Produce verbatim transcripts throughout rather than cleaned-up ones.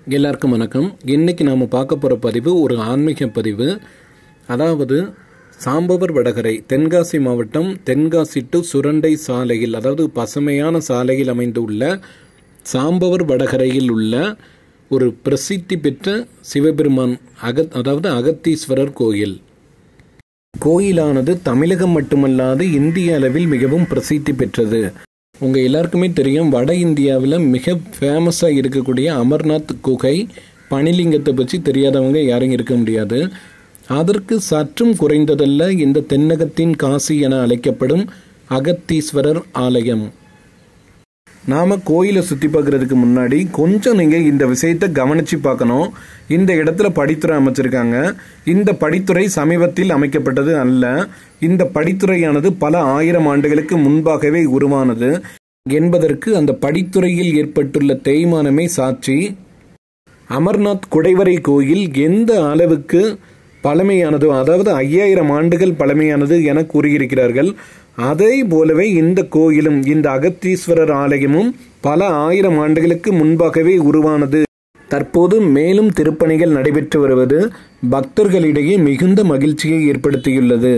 எல்லாருக்கும் வணக்கம். இன்னைக்கு நாம் பார்க்க போகிற பதிவு ஒரு ஆன்மீக பதிவு. அதாவது சாம்பவர் வடகரை தென்காசி மாவட்டம் தென்காசி டு சுரண்டை சாலையில், அதாவது பசுமையான சாலையில் அமைந்துள்ள சாம்பவர் வடகரையில் உள்ள ஒரு பிரசித்தி பெற்ற சிவபெருமான் அகத் அதாவது அகத்தீஸ்வரர் கோயில். கோயிலானது தமிழகம் மட்டுமல்லாது இந்திய அளவில் மிகவும் பிரசித்தி பெற்றது. உங்கள் எல்லாருக்குமே தெரியும், வட இந்தியாவில் மிக ஃபேமஸாக இருக்கக்கூடிய அமர்நாத் குகை பனிலிங்கத்தை பற்றி தெரியாதவங்க யாரும் இருக்க முடியாது. அதற்கு சற்றும் குறைந்ததல்ல இந்த தென்னகத்தின் காசி என அழைக்கப்படும் அகத்தீஸ்வரர் ஆலயம். நாம் கோயிலை சுற்றி பார்க்குறதுக்கு முன்னாடி கொஞ்சம் நீங்கள் இந்த விஷயத்தை கவனித்து பார்க்கணும். இந்த இடத்துல படித்துறை அமைச்சிருக்காங்க. இந்த படித்துறை சமீபத்தில் அமைக்கப்பட்டது அல்ல. இந்த படித்துறையானது பல ஆயிரம் ஆண்டுகளுக்கு முன்பாகவே உருவானது என்பதற்கு அந்த படித்துறையில் ஏற்பட்டுள்ள தேய்மானமே சாட்சி. அமர்நாத் குடைவரை கோயில் எந்த அளவுக்கு பழமையானதோ, அதாவது ஐயாயிரம் ஆண்டுகள் பழமையானது என கூறியிருக்கிறார்கள். அதே போலவே இந்த கோயிலும், இந்த அகத்தீஸ்வரர் ஆலயமும் பல ஆயிரம் ஆண்டுகளுக்கு முன்பாகவே உருவானது. தற்போது மேலும் திருப்பணிகள் நடைபெற்று வருவது பக்தர்களிடையே மிகுந்த மகிழ்ச்சியை ஏற்படுத்தியுள்ளது.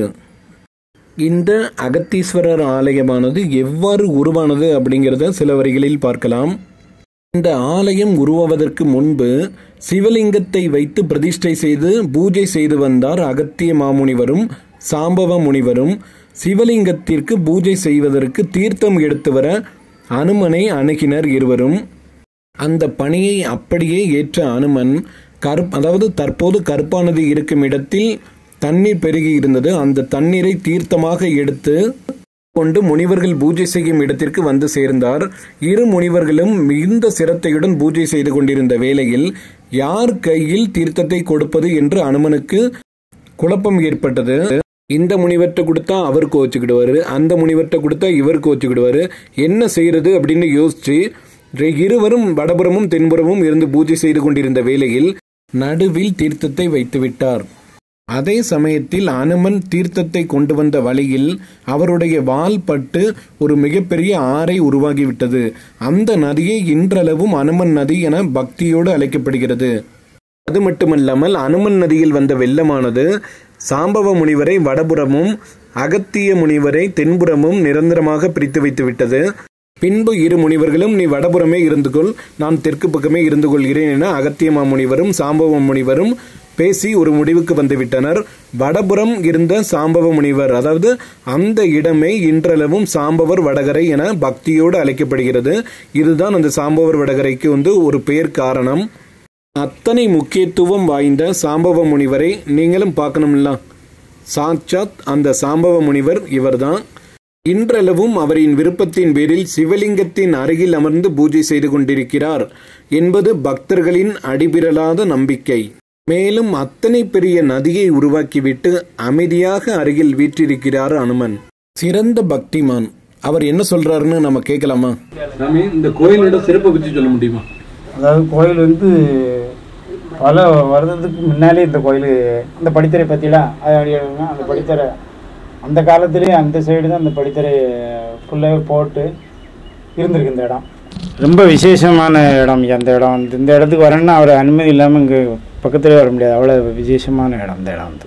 இந்த அகத்தீஸ்வரர் ஆலயமானது எவ்வாறு உருவானது அப்படிங்கிறத சில வரிகளில் பார்க்கலாம். இந்த ஆலயம் உருவாவதற்கு முன்பு சிவலிங்கத்தை வைத்து பிரதிஷ்டை செய்து பூஜை செய்து வந்தார் அகத்திய மாமுனிவரும் சாம்பவ முனிவரும். சிவலிங்கத்திற்கு பூஜை செய்வதற்கு தீர்த்தம் எடுத்து வர அனுமனை அணுகினர் இருவரும். அந்த பணியை அப்படியே ஏற்ற அனுமன் கருப் அதாவது தற்போது கருப்பானது இருக்கும் இடத்தில் தண்ணீர் பெருகி இருந்தது. அந்த தண்ணீரை தீர்த்தமாக எடுத்து கொண்டு முனிவர்கள் பூஜை செய்யும் இடத்திற்கு வந்து சேர்ந்தார். இரு முனிவர்களும் மிகுந்த சிரத்தையுடன் பூஜை செய்து கொண்டிருந்த வேளையில் யார் கையில் தீர்த்தத்தை கொடுப்பது என்று அனுமனுக்கு குழப்பம் ஏற்பட்டது. இந்த முனிவர்கிட்ட கொடுத்தா அவர் கோச்சுக்கிடுவாரு, அந்த முனிவர்கிட்ட கொடுத்தா இவர் கோச்சுக்கிடுவாரு, என்ன செய்யறது அப்படின்னு யோசிச்சு இருவரும் வடபுறமும் தென்புறமும் இருந்து பூஜை செய்து கொண்டிருந்த வேளையில் நடுவில் தீர்த்தத்தை வைத்து விட்டார். அதே சமயத்தில் அனுமன் தீர்த்தத்தை கொண்டு வந்த வழியில் அவருடைய வால் பட்டு ஒரு மிகப்பெரிய ஆறை உருவாகிவிட்டது. அந்த நதியை இன்றளவும் அனுமன் நதி என பக்தியோடு அழைக்கப்படுகிறது. அது மட்டுமல்லாமல் அனுமன் நதியில் வந்த வெள்ளமானது சாம்பவ முனிவரை வடபுறமும் அகத்திய முனிவரை தென்புறமும் நிரந்தரமாக பிரித்து வைத்து விட்டது. பின்பு இரு முனிவர்களும் நீ வடபுறமே இருந்து கொள், நான் தெற்கு பக்கமே இருந்து கொள்கிறேன் என அகத்திய மாமுனிவரும் சாம்பவ முனிவரும் பேசி ஒரு முடிவுக்கு வந்துவிட்டனர். வடபுறம் இருந்த சாம்பவ முனிவர், அதாவது அந்த இடமே இன்றளவும் சாம்பவர் வடகரை என பக்தியோடு அழைக்கப்படுகிறது. இதுதான் அந்த சாம்பவர் வடகரைக்கு வந்து ஒரு பெயர் காரணம். அத்தனை முக்கியத்துவம் வாய்ந்த சாம்பவ முனிவரை நீங்களும் பார்க்கணும்ல. சாட்சாத் அந்த சாம்பவ முனிவர் இவர்தான். இன்றளவும் அவரின் விருப்பத்தின் பேரில் சிவலிங்கத்தின் அருகில் அமர்ந்து பூஜை செய்து கொண்டிருக்கிறார் என்பது பக்தர்களின் அடிபிரலாத நம்பிக்கை. மேலும் அத்தனை பெரிய நதியை உருவாக்கிவிட்டு அமைதியாக அருகில் வீற்றிருக்கிறார் அனுமன். சிறந்த பக்திமான். அவர் என்ன சொல்றாருன்னு நம்ம கேட்கலாமா? நாம இந்த கோயிலோட சிறப்பை பற்றி சொல்ல முடியுமா? அதாவது கோயில் வந்து பல வருடத்துக்கு முன்னாலே இந்த கோயில், அந்த படித்துறை பற்றிலாம் அது அந்த படித்துறை அந்த காலத்துலேயே அந்த சைடு தான் அந்த படித்துறை ஃபுல்லாகவே போட்டு இருந்திருக்கு. இந்த இடம் ரொம்ப விசேஷமான இடம். அந்த இடம் வந்து இந்த இடத்துக்கு வரேன்னா அவர் அனுமதி இல்லாமல் இங்கே பக்கத்துலேயே வர முடியாது. அவ்வளோ விசேஷமான இடம் இந்த இடம் வந்து.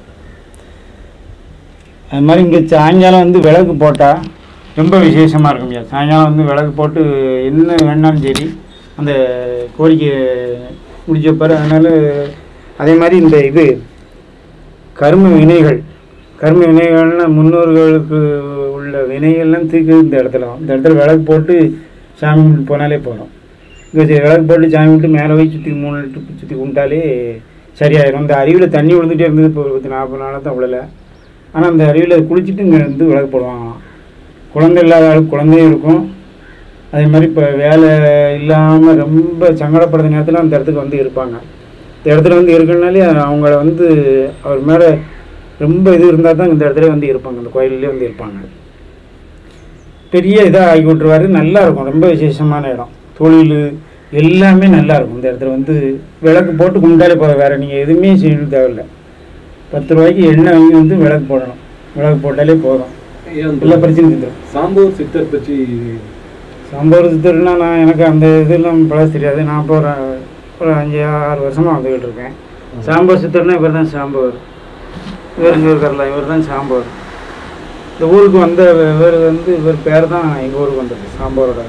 அது மாதிரி இங்கே சாயங்காலம் வந்து விளக்கு போட்டால் ரொம்ப விசேஷமாக இருக்கும். சாயங்காலம் வந்து விளக்கு போட்டு என்ன வேணாலும் சரி அந்த கோரிக்கை முடிச்சப்பார். அதனால் அதே மாதிரி இந்த இது கர்ம வினைகள் கர்ம வினைகள்னால் முன்னோர்களுக்கு உள்ள வினைகள்லாம் தீர்க்குது இந்த இடத்துல. இந்த இடத்துல விளக்கு போட்டு சாமி போனாலே போகிறோம். இங்கே விளக்கு போட்டு சாமி விட்டு மேலே போய் சுற்றி மூணு லிட்டர் சுற்றி கும்பிட்டாலே சரியாயிடும். இந்த அருவியில் தண்ணி விழுந்துகிட்டே இருந்தது. இப்போ இருபத்தி நாற்பது நாளாக தான் விழலை. ஆனால் அந்த அருவியில் குளிச்சுட்டு இங்கே வந்து விளக்கு போடுவாங்களாம். குழந்தை இல்லாத ஆளுக்கு குழந்தையும் இருக்கும். அதே மாதிரி இப்போ வேலை இல்லாமல் ரொம்ப சங்கடப்படுற நேரத்தில் அந்த இடத்துக்கு வந்து இருப்பாங்க. இந்த இடத்துல வந்து இருக்கனாலே அவங்கள வந்து அவர் மேலே ரொம்ப இது இருந்தால் தான் இந்த இடத்துல வந்து இருப்பாங்க. அந்த கோயிலே வந்து இருப்பாங்க. பெரிய இதாக ஆகி விட்டுருவார். நல்லா இருக்கும். ரொம்ப விசேஷமான இடம். தொழில் எல்லாமே நல்லா இருக்கும். இந்த இடத்துல வந்து விளக்கு போட்டு கும்பிட்டாலே போதும். வேறு நீங்கள் எதுவுமே செய்யணும் தேவையில்லை. பத்து ரூபாய்க்கு எண்ணெய் வாங்கி வந்து விளக்கு போடணும். விளக்கு போட்டாலே போதும், எல்லா பிரச்சனையும் தந்துடும். சாம்பவர் சித்தர் பற்றி சாம்பவர் சித்தர்னா நான் எனக்கு அந்த இதெல்லாம் பழச தெரியாது. நான் இப்போ ஒரு அஞ்சு ஆறு வருஷமாக வந்துக்கிட்டு இருக்கேன். சாம்பவர் சித்தர்னா இவர் தான் சாம்பவர், இவர் இங்கே இருக்கார்ல இவர் தான் சாம்பவர். இந்த ஊருக்கு வந்த இவர் வந்து இவர் பேர் தான் எங்கள் ஊருக்கு வந்தது சாம்பவரோட.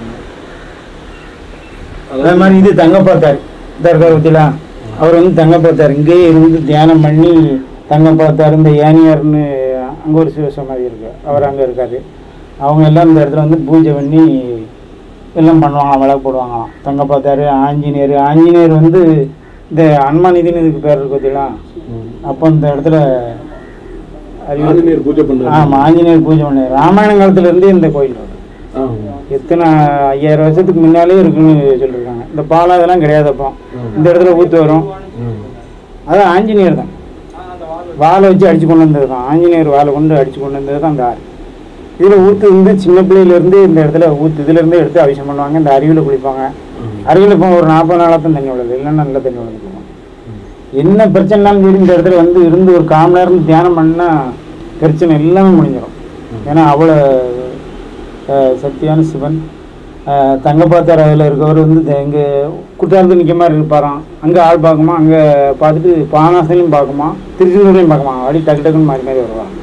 அதே மாதிரி இது தங்கப்பாத்தார் தர்கா பற்றிலாம் அவர் வந்து தங்கப்பாத்தார் இங்கேயே இருந்து தியானம் பண்ணி தங்கப்பாத்தார் இந்த ஏனியார்னு அங்கே ஒரு சிவசமாதி இருக்கு, அவர் அங்கே இருக்காரு. அவங்க எல்லாம் இந்த இடத்துல வந்து பூஜை பண்ணி எல்லாம் பண்ணுவாங்களாம், விளக்கு போடுவாங்களாம். தங்கப்பாத்தார் ஆஞ்சநேயர் ஆஞ்சநேயர் வந்து இந்த அன்மாநிதினு இதுக்கு பேர் இருக்கு பார்த்தீங்களா, அப்போ இந்த இடத்துல ஆஞ்சநேயர் பூஜை பண்ணுறாங்க. ஆமாம் ஆஞ்சநேயர் பூஜை பண்ண ராமாயண காலத்துலேருந்தே இந்த கோயில் இருக்கு. எத்தனை ஐயாயிரம் வருஷத்துக்கு முன்னாலே இருக்குன்னு சொல்லியிருக்காங்க. இந்த பாலம் இதெல்லாம் கிடையாது. அப்போ இந்த இடத்துல ஊற்று வரும், அதான் ஆஞ்சநேயர் தான் வாழை வச்சு அடித்து கொண்டு வந்தது தான். ஆஞ்சநேயர் வாழை கொண்டு அடித்து கொண்டு வந்தது தான் அந்த ஆறு. இதில் ஊற்று வந்து சின்ன பிள்ளையிலேருந்து இந்த இடத்துல ஊற்று இதிலேருந்தே எடுத்து அபிஷேகம் பண்ணுவாங்க. இந்த அருவியில் குளிப்பாங்க. அருவியில் இப்போ ஒரு நாற்பது நாளாக தண்ணி உள்ளது, இல்லைன்னா நல்ல தண்ணி உள்ளது. என்ன பிரச்சனைனாலும் சரி இந்த இடத்துல வந்து இருந்து ஒரு காம நேரம் தியானம் பண்ணால் பிரச்சனை எல்லாமே முடிஞ்சிடும். ஏன்னா அவ்வளோ சக்தியான சிவன். தங்கப்பாத்தார் அதில் இருக்கவர் வந்து இங்கே குற்றாலத்து நிற்க மாதிரி இருப்பாராம். அங்கே ஆள் பார்க்குமா, அங்கே பார்த்துட்டு பானாசையும் பார்க்குமா, திருச்செந்தூரையும் பார்க்குமா, அப்படி டக்கு டக்குன்னு மாறி மாறி வருவாங்க.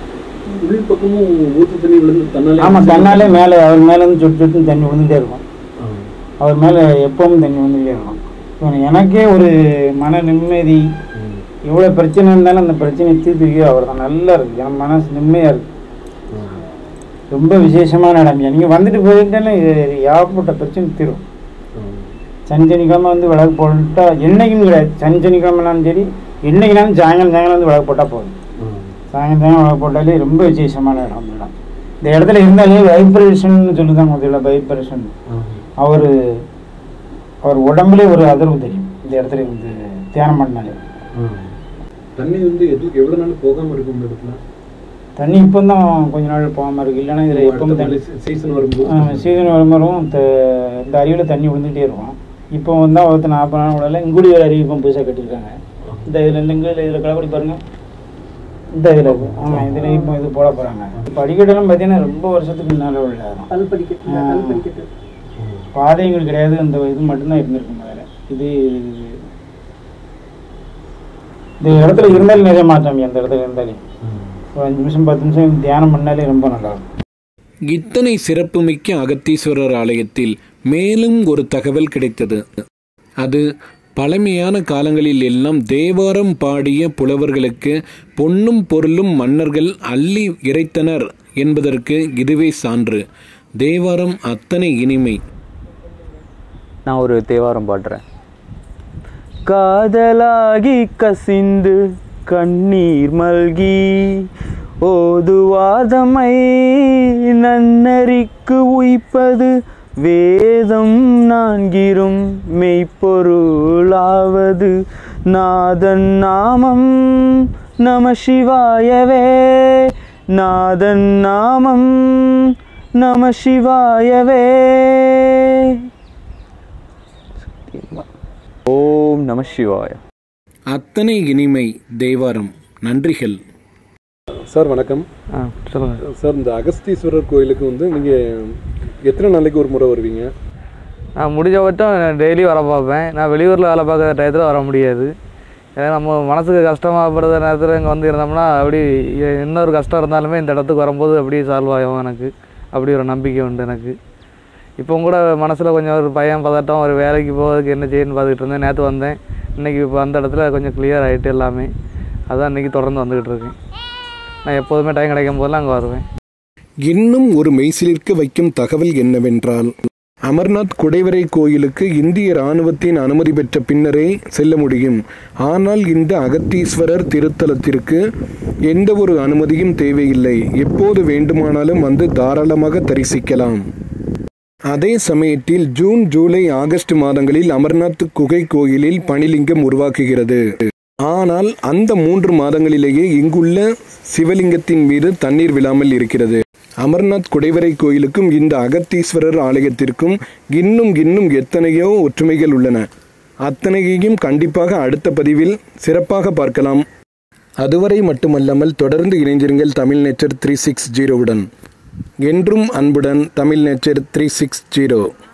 ஆமாம் தன்னாலே மேலே அவர் மேலே வந்து சொட்டு சொட்டுன்னு தண்ணி விழுந்துகிட்டே இருக்கும். அவர் மேலே எப்பவும் தண்ணி விழுந்துகிட்டே இருக்கும். எனக்கே ஒரு மன நிம்மதி. எவ்வளோ பிரச்சனை இருந்தாலும் அந்த பிரச்சனையை தீர்த்துக்கோ அவர் தான் நல்லா இருக்குது. என் மனசு நிம்மதியாக இருக்குது. ரொம்ப விசேஷமான இடம். நீங்கள் வந்துட்டு போயிட்டேன்னா ஏகப்பட்ட பிரச்சனை தீரும். சனி சனிக்கிழமை வந்து விளக்கு போட்டா என்னைக்குன்னு கிடையாது. சனி சனிக்கிழமைனாலும் சரி என்னைக்குனாலும் சாயங்காலம் சாயங்காலம் வந்து விளக்கு போட்டால் போதும். சாயங்காலம் சாயங்காலம் விளக்கு போட்டாலே ரொம்ப விசேஷமான இடம் இடம். இந்த இடத்துல இருந்தாலே வைப்ரேஷன் சொல்லுதாங்க முதல்ல. வைப்ரேஷன் அவர் அவர் உடம்புலே ஒரு அதிர்வு தெரியும் இந்த இடத்துல வந்து தியானம் பண்ணாலே. தண்ணி வந்து எது எவ்வளோ நாள் போகாமல் இருக்கும் இந்த இடத்துல? தண்ணி இப்போ தான் கொஞ்ச நாள் போகாமல் இருக்குது. இல்லைன்னா இதில் எப்பவும் தண்ணி சீசன் வரும்போது சீசன் வரும்போதும் இந்த இந்த அருவியில் தண்ணி விழுந்துகிட்டே இருக்கும். இப்போ வந்தால் ஒருத்தர் நாற்பது நாள் விடல. இங்குடி ஒரு அருவி இப்போ புதுசாக கட்டியிருக்காங்க. இந்த இதில் இங்கே இதில் கலப்படி பாருங்கள். இந்த இதில் இருக்குது. ஆமாம் இதில் இப்போ இது போட போகிறாங்க. இப்போ அடிக்கட்டெல்லாம் பார்த்தீங்கன்னா ரொம்ப வருஷத்துக்கு முன்னால் உள்ள பாதைகள் கிடையாது. அந்த இது மட்டும்தான் இருந்திருக்கு முதல்ல. இது இந்த இடத்துல இருந்தாலும் நிறைய மாற்றம். அந்த இடத்துல இருந்தாலே ஒரு அஞ்சு நிமிஷம் பத்து நிமிஷம் தியானம் பண்ணாலே ரொம்ப நல்லா இருக்கும். இத்தனை சிறப்புமிக்க அகத்தீஸ்வரர் ஆலயத்தில் மேலும் ஒரு தகவல் கிடைத்தது. அது பழமையான காலங்களில் எல்லாம் தேவாரம் பாடிய புலவர்களுக்கு பொன்னும் பொருளும் மன்னர்கள் அள்ளி இறைத்தனர் என்பதற்கு இதுவே சான்று. தேவாரம் அத்தனை இனிமை. நான் ஒரு தேவாரம் பாடுறேன். காதலாகி கசிந்து கண்ணீர் மல்கி ஓதுவாதமை நன்னறிக்கு உய்ப்பது வேதம் நான்கிரும் மெய்ப்பொருளாவது நாதன் நாமம் நம சிவாயவே நாதன் நாமம் நம சிவாயவே. ஓம் நம சிவாய. அத்தனை இனிமை தேவாரம். நன்றிகள் சார். வணக்கம். ஆ சொல்லுங்கள் சார். இந்த அகஸ்தீஸ்வரர் கோயிலுக்கு வந்து நீங்கள் எத்தனை நாளைக்கு ஒரு முறை வருவீங்க? நான் முடிஞ்ச பட்சம் டெய்லி வர பார்ப்பேன். நான் வெளியூரில் வேலை பார்க்குற டயத்தில் வர முடியாது. ஏன்னா நம்ம மனசுக்கு கஷ்டமாகப்படுற நேரத்தில் இங்கே வந்து இருந்தோம்னா அப்படி இன்னொரு கஷ்டம் இருந்தாலுமே இந்த இடத்துக்கு வரும்போது அப்படி சால்வ் ஆகும். எனக்கு அப்படி ஒரு நம்பிக்கை உண்டு எனக்கு. இப்போ கூட மனசில் கொஞ்சம் ஒரு பயம் பதட்டம், ஒரு வேலைக்கு போகிறதுக்கு என்ன செய்யணும்னு பார்த்துக்கிட்டு இருந்தேன். நேற்று வந்தேன். இன்றைக்கி இப்போ அந்த இடத்துல கொஞ்சம் கிளியர் ஆகிட்டு எல்லாமே. அதான் இன்றைக்கி தொடர்ந்து வந்துக்கிட்டு இருக்கேன். நான் எப்போதுமே டைம் கிடைக்கும் போதெல்லாம் அங்கே வருவேன். இன்னும் ஒரு மெய்சிலிர்க்க வைக்கும் தகவல் என்னவென்றால், அமர்நாத் குடைவரை கோயிலுக்கு இந்திய இராணுவத்தின் அனுமதி பெற்ற பின்னரே செல்ல முடியும். ஆனால் இந்த அகத்தீஸ்வரர் திருத்தலத்திற்கு எந்த ஒரு அனுமதியும் தேவையில்லை. எப்போது வேண்டுமானாலும் வந்து தாராளமாக தரிசிக்கலாம். அதே சமயத்தில் ஜூன் ஜூலை ஆகஸ்ட் மாதங்களில் அமர்நாத் குகை கோயிலில் பனிலிங்கம் உருவாக்குகிறது. ஆனால் அந்த மூன்று மாதங்களிலேயே இங்குள்ள சிவலிங்கத்தின் மீது தண்ணீர் விழாமல் இருக்கிறது. அமர்நாத் குடைவரை கோயிலுக்கும் இந்த அகத்தீஸ்வரர் ஆலயத்திற்கும் இன்னும் இன்னும் எத்தனையோ ஒற்றுமைகள் உள்ளன. அத்தனையையும் கண்டிப்பாக அடுத்த பதிவில் சிறப்பாக பார்க்கலாம். அதுவரை மட்டுமல்லாமல் தொடர்ந்து இணைந்திருங்கள் தமிழ் நேச்சர் த்ரீ சிக்ஸ் ஜீரோவுடன். என்றும் அன்புடன் Tamil nature three six zero.